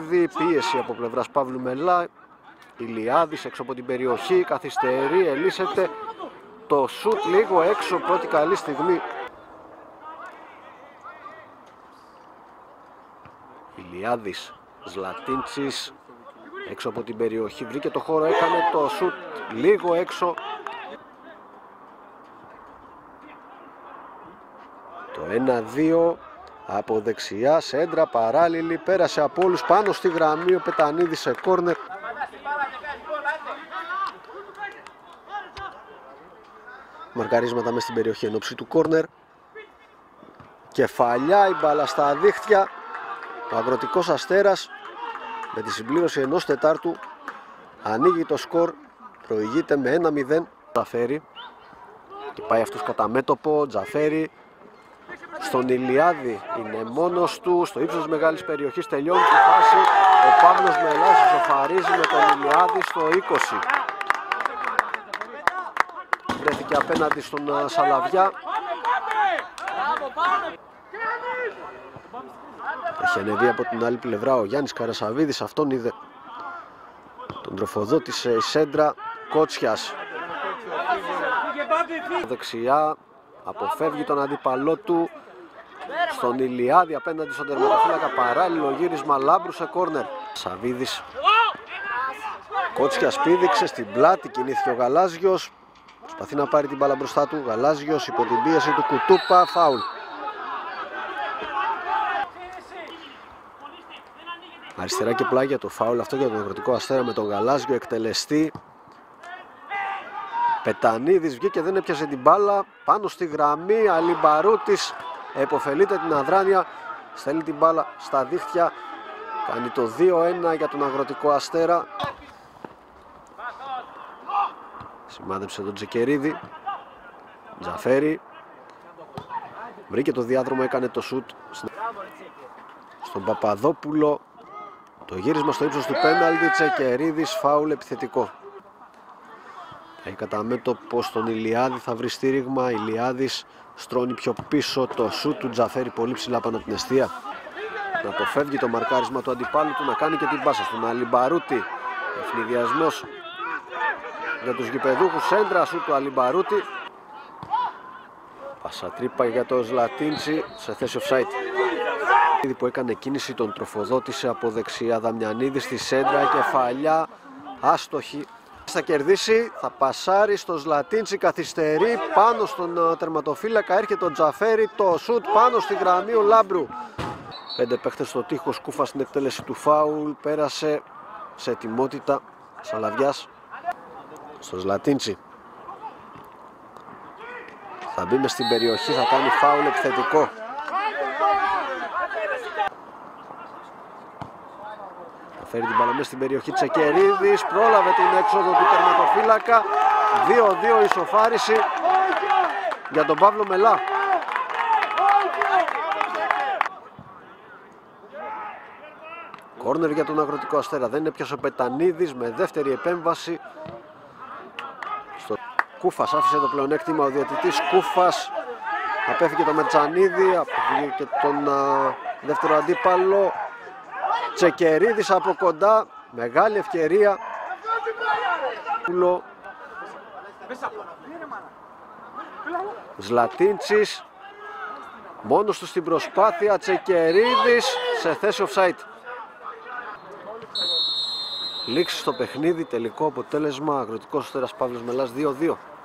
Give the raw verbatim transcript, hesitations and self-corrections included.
Τσεκερίδη, πίεση από πλευράς Παύλου Μελά. Ηλιάδης έξω από την περιοχή, καθυστερεί, ελύσεται. Το σουτ λίγο έξω, πρώτη καλή στιγμή. Ηλιάδης, Ζλατίντσης έξω από την περιοχή, βρήκε το χώρο, έκανε το σουτ λίγο έξω. Το ένα δύο από δεξιά, σέντρα παράλληλη, πέρασε από όλους πάνω στη γραμμή, ο Πετανίδης σε κόρνερ. Μαρκαρίσματα μέσα στην περιοχή εν ώψη του κόρνερ. Κεφαλιά, η μπάλα στα δίχτυα. Ο Αγροτικός Αστέρας με τη συμπλήρωση ενός τετάρτου ανοίγει το σκορ, προηγείται με ένα μηδέν. Τζαφέρη και πάει αυτός κατά μέτωπο. Τζαφέρη στον Ηλιάδη, είναι μόνος του στο ύψος της μεγάλης περιοχής, τελειώνει τη φάση. Ο Παύλος Μελάς ισοφαρίζει με τον Ηλιάδη στο είκοσι. Βρέθηκε απέναντι στον Σαλαβιά. Έχει ανεβεί από την άλλη πλευρά ο Γιάννης Καρασαβίδης, αυτόν είδε. Τον τροφοδότησε η σέντρα. Κότσιας δεξιά, αποφεύγει τον αντίπαλό του. Στον Ηλιάδη απέναντι στον τερματοφύλακα, παράλληλο γύρισμα Λάμπρου σε κόρνερ. Σαβίδης, Κότσιας πήδηξε στην πλάτη, κινήθηκε ο Γαλάζιος. Προσπαθεί να πάρει την μπάλα μπροστά του. Γαλάζιος υπό την πίεση του Κουτούπα, φάουλ. Αριστερά και πλάγια το φάουλ αυτό για τον Αγροτικό Αστέρα με τον Γαλάζιο εκτελεστή. Πετανίδης βγήκε, δεν έπιασε την μπάλα, πάνω στη γραμμή. Αλιμπαρούτης εποφελείται την αδράνεια, στέλνει την μπάλα στα δίχτυα, κάνει το δύο ένα για τον Αγροτικό Αστέρα. Σημάδεψε τον Τσεκερίδη. Τζαφέρη βρήκε το διάδρομο, έκανε το σουτ στον Παπαδόπουλο. Το γύρισμα στο ύψος του πέναλτι. Τσεκερίδης, φάουλ επιθετικό. Έχει κατά μέτωπο στον Ηλιάδη, θα βρει στήριγμα. Ηλιάδης στρώνει πιο πίσω, το σουτ του Τζαφέρη πολύ ψηλά πάνω από την εστία. Να αποφεύγει το μαρκάρισμα του αντιπάλου του, να κάνει και την πάσα στον Αλιμπαρούτη. Ευνηδιασμός για τους γηπεδούχους, σέντρα σουτ του Αλιμπαρούτη. Πασατρίπα για το Ζλατίντσι σε θέση offside. Που έκανε κίνηση, τον τροφοδότησε από δεξιά. Δαμιανίδης στη σέντρα, κεφαλιά άστοχη. Θα κερδίσει, θα πασάρει στο Ζλατίντσι, καθυστερεί πάνω στον τερματοφύλακα, έρχεται ο Τζαφέρη, το σουτ πάνω στη γραμμή ο Λάμπρου. Πέντε παίχτες στο τείχο, Σκούφα στην εκτέλεση του φάουλ, πέρασε σε ετοιμότητα. Σαλαβιάς στο Ζλατίντσι. Θα μπει μες στην περιοχή, θα κάνει φάουλ επιθετικό. Φέρει την μπάλα μέσα στην περιοχή. Τσεκερίδης πρόλαβε την έξοδο του τερματοφύλακα. δύο δύο ισοφάριση για τον Παύλο Μελά. Κόρνερ για τον Αγροτικό Αστέρα. Δεν είναι ποιος ο Πετανίδης με δεύτερη επέμβαση. Στο Κούφας άφησε το πλεονέκτημα ο διαιτητής. Κούφας απέφυγε το Μετσανίδη, απέφυγε και τον α, δεύτερο αντίπαλο. Τσεκερίδης από κοντά, μεγάλη ευκαιρία. Ζλατίντσης μόνος του στην προσπάθεια. Τσεκερίδης σε θέση offside. Λήξη στο παιχνίδι, τελικό αποτέλεσμα Αγροτικός Αστέρας Παύλος Μελάς δύο δύο.